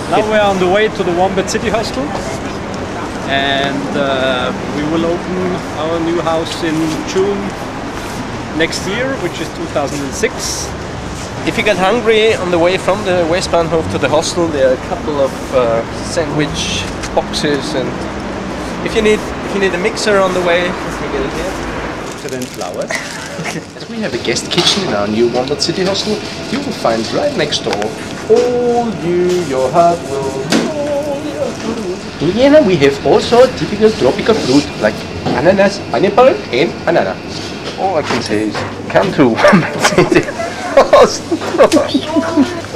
Now we're on the way to the Wombats City Hostel, and we will open our new house in June next year, which is 2006. If you get hungry on the way from the Westbahnhof to the hostel, there are a couple of sandwich boxes, and if you need a mixer on the way, you can get it here. And flowers. As we have a guest kitchen in our new Wombats City Hostel, you will find right next door all your heart will. In Vienna we have also typical tropical fruit like ananas, pineapple and banana. All I can say is come to Wombats City Hostel.